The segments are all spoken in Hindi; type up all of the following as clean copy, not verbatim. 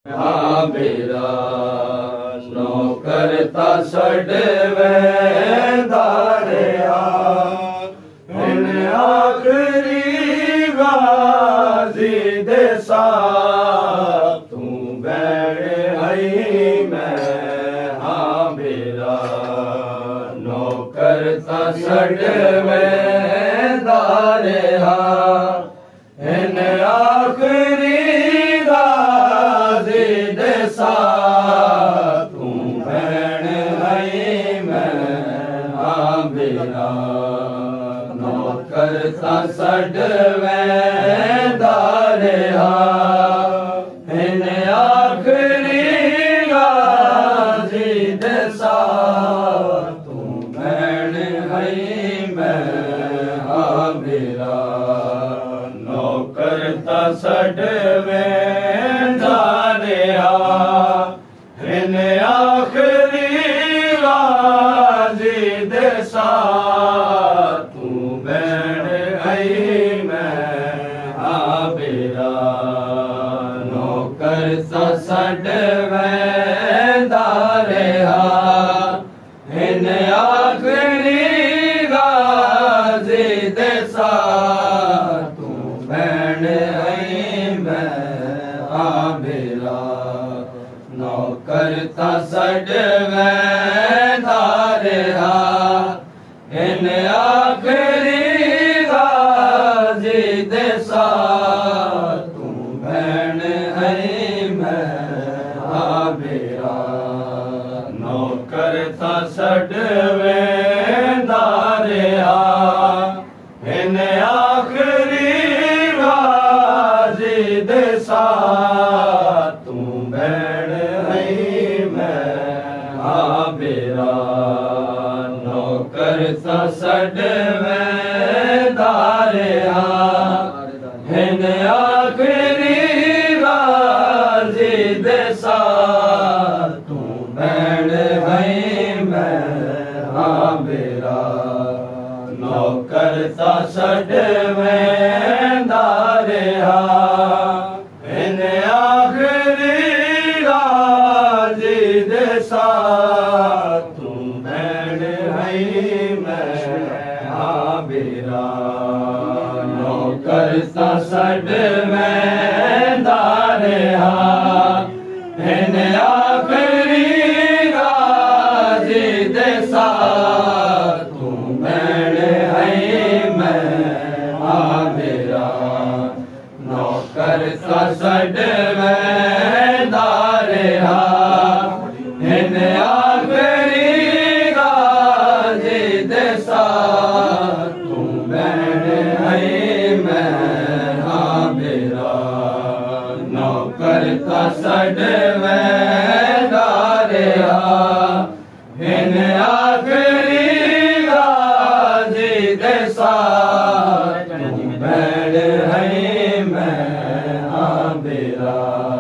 हाँ मेरा नौकर ता छड़वे दारिया इन आखरी गाजी दे साथ तू बैठ आई मैं। हाँ मेरा नौकर ता छड़वे दारिया इन आखरी तू भैन आई मैं। हाँ मेरा नौकर ता छड़वे दारिया इन आखरी गाजी दे साथ तू भैन आई मैं। हाँ मेरा नौकर ता छड़वे दारिया इन आखरी गाजी दे साथ तू बैठ आई मैं। हाँ मेरा नौकर ता छड़वे दारिया इन आखरी गाजी दे साथ तू बैठ आई मैं। हाँ मेरा नौकर ता छड़वे दारिया इन आखरी गाजी दे साथ तू भैन आई मैं। हाँ मेरा नौकर ता छड़वे दारिया इन आखरी गाजी दे साथ तू बैठ आई मैं। हाँ मेरा नौकर ता छड़वे दारिया इन आखरी गाजी दे साथ तू बैठ आई मैं। हाँ मेरा नौकर ता छड़वे दारिया इन आखरी गाजी दे साथ तू बैठ आई मैं। हाँ मेरा नौकर ता छड़वे दारिया इन आखरी गाजी दे साथ तू बैठ आई मैं। हाँ मेरा नौकर ता छड़वे दारिया इन आखरी गाजी दे साथ तू बैठ आई मैं। हाँ मेरा नौकर ता छड़वे दारिया इन आखरी गाजी दे साथ तू बैठ आई मैं। हाँ मेरा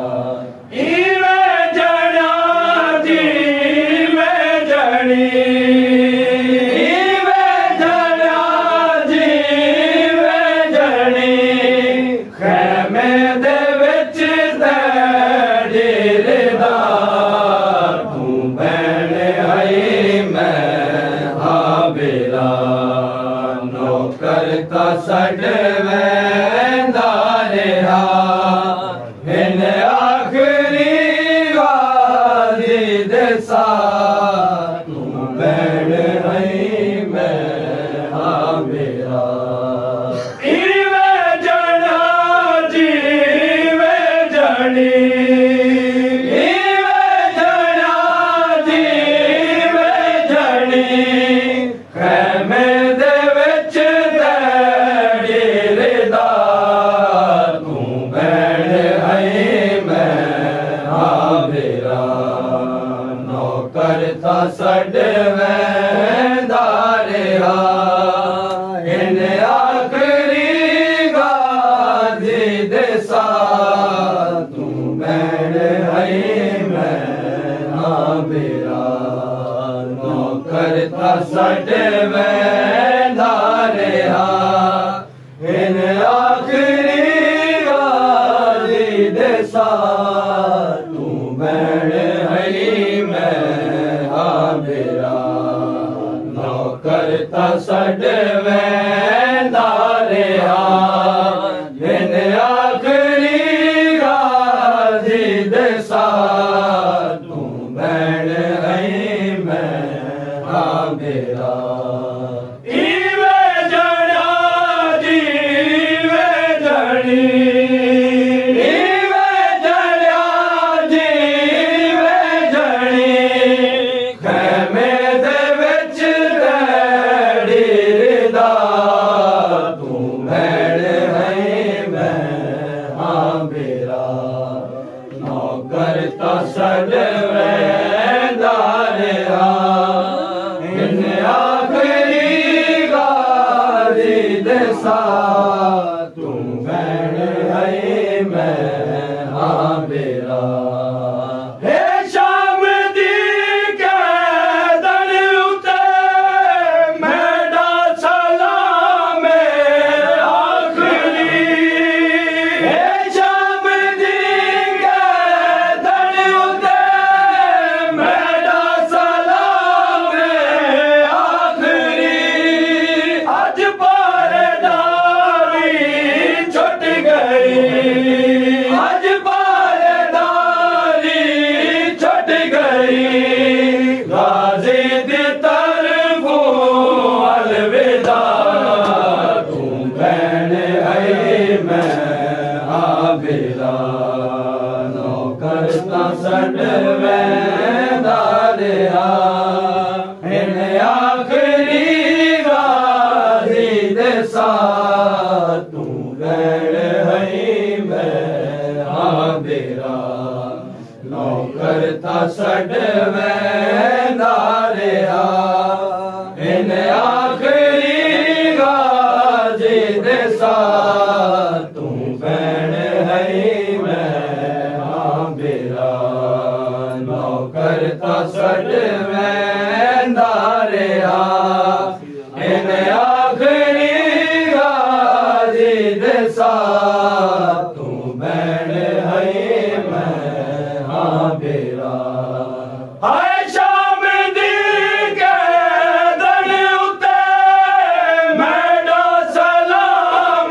नौकर ता छड़वे दारिया इन आखरी गाजी दे साथ तू बैठ आई मैं। हाँ मेरा नौकर ता छड़वे दारिया इन आखरी गाजी दे साथ तू बैठ आई मैं। हाँ मेरा नौकर ता छड़वे दारिया इन आखरी गाजी दे साथ रहा इन आखिरी गाजी दे साथ तू भैन है मैं हाँ मेरा इवे जड़ा जीवे जड़ी इवे जड़ा जीवे जड़ी खैमे दे विच रैड़ी रिदा तू भैन है मैं हाँ मेरा नौकर तो सड वेंदा रहा इन आखिरी गाजी दे साथ तू भैन है मैं हाँ मेरा हे शाम दी कैदन उते मेरा सलाम आखिरी हे शाम दी कैदन उते मेरा सलाम आखिरी अज पारेदारी छुट गई अज पारेदारी छुट गई गाजी दी तरफों अलविदा तू भैन है मैं हाँ मेरा नौकर ता सड वेंदा रहा इन आखिरी गाजी दे साथ तू भैन है मैं हाँ मेरा नौकर ता सड वेंदा रहा इन आखिरी गाजी दे साथ तू भैन है मैं हाँ मेरा नौकर ता सड वेंदा रहा इन आखिरी गाजी दे साथ तू भैन है मैं हाँ मेरा हाय शाम दी कैदन उते मेरा सलाम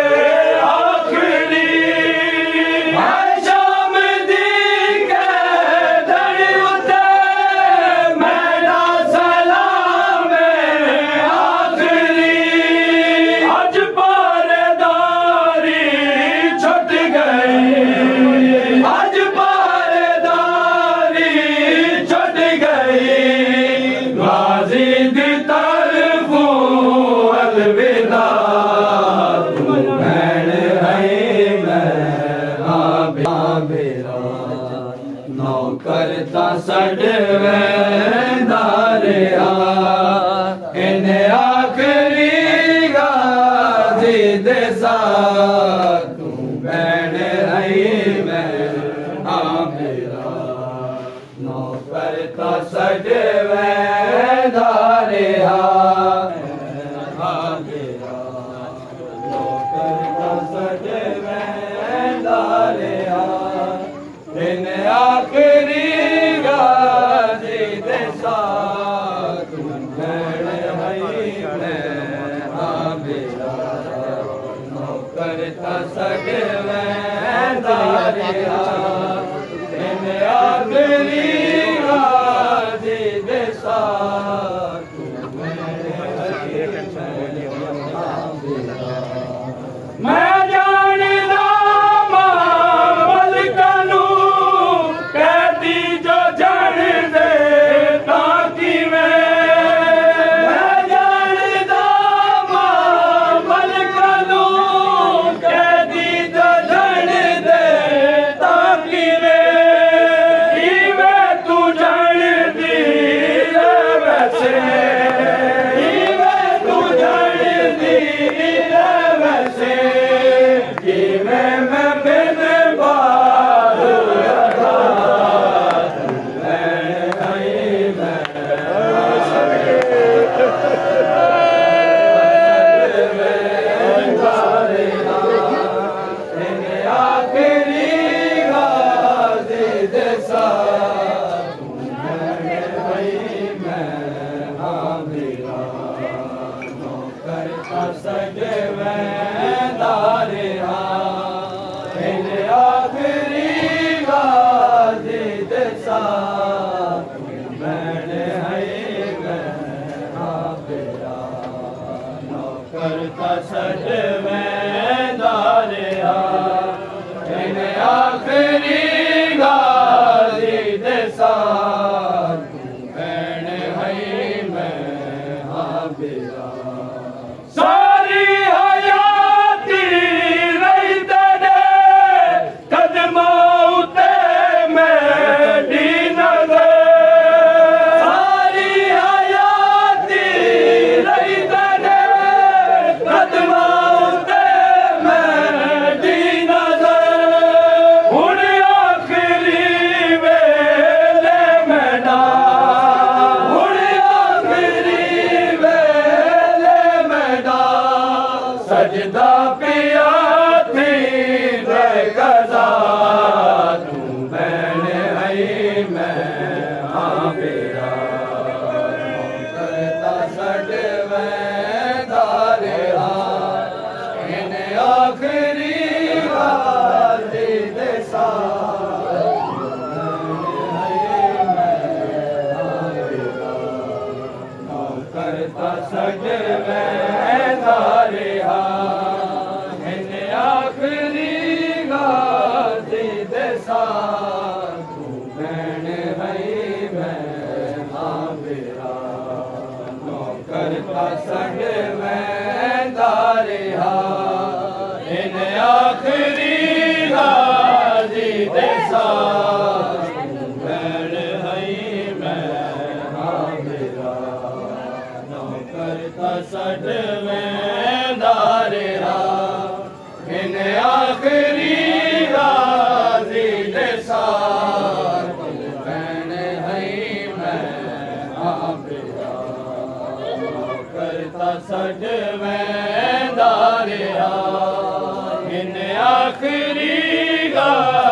आखिरी हाय शाम दी कैदन उते मेरा सलाम आखिरी अज पारेदारी छुट गई अज पारेदारी छुट गई गाजी दी तरफों अलविदा तू भैन है मैं हाँ मेरा नौकर ता सड वेंदा रहा इन आखिरी गाजी दे साथ तू भैन है मैं हाँ मेरा नौकर ता सड वेंदा रहा हाँ मेरा नौकर ता सड वेंदा रहा इन आखिरी गाजी दे साथ तू भैन है मैं हाँ मेरा नौकर ता सड वेंदा रहा इन आखिरी गाजी दे साथ तू भैन है मैं जानदा मलकनू कैदी जो जन दे ताकि मैं जानदा मलकनू कैदी जो जन दे ताकि मैं सजवेंदारे इन आखिरी गाजी दसा मैंने है बेरा नौकर का सजवेंदारे इन आखिरी गाजी दसा सारी हयाती रही तेरे कदमों ते मेरी नज़र सारी हयाती रही तेरे कदमों ते मेरी नज़र हुण आखिरी वेले मेरा सजदा पिया थी गजा तू मैंने है मैं हाँ बेरा करता सजवेंदारे इन आखिरी गाजी दसा करता सजवेंदारे इन आखिरी गाजी दसा तू मैंने है मैं हाँ बेरा करता सजवेंदारे इन आखिरी गाजी दसा तू मैंने है मैं हाँ बेरा करता सजवेंदारे इन आखिरी गाजी दसा मैंने है मैं हाँ बेरा करता सजवेंदारे इन आखिरी गाजी